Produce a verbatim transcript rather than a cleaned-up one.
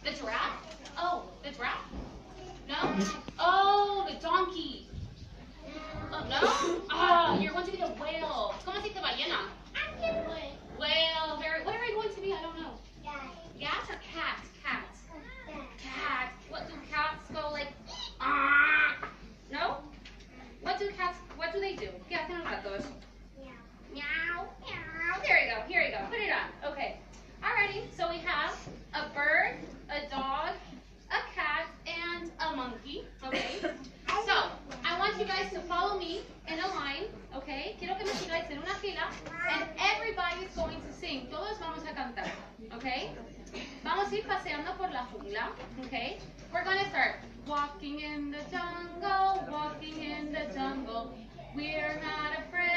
The giraffe? Oh, the giraffe? No? Oh, the donkey. Oh, no? Oh, you're going to be the whale. ¿Cómo se dice ballena? Whale. Very. What are you going to be? I don't know. Gas or cat? Cat. Cat. What do cats go like? Ah. No? What do cats? What do they do? ¿Qué hacen los gatos? Meow. Meow. There you go. Here you go. Put it on. Okay. Alrighty. So we have a bird, a dog, a cat, and a monkey. Okay. So I want you guys to follow me in a line. Okay. Quiero que me sigáis en una fila, and everybody's going to sing. Todos vamos a cantar. Okay. Vamos a ir paseando por la jungla. Okay. We're gonna start walking in the jungle, walking in the jungle. We're not afraid.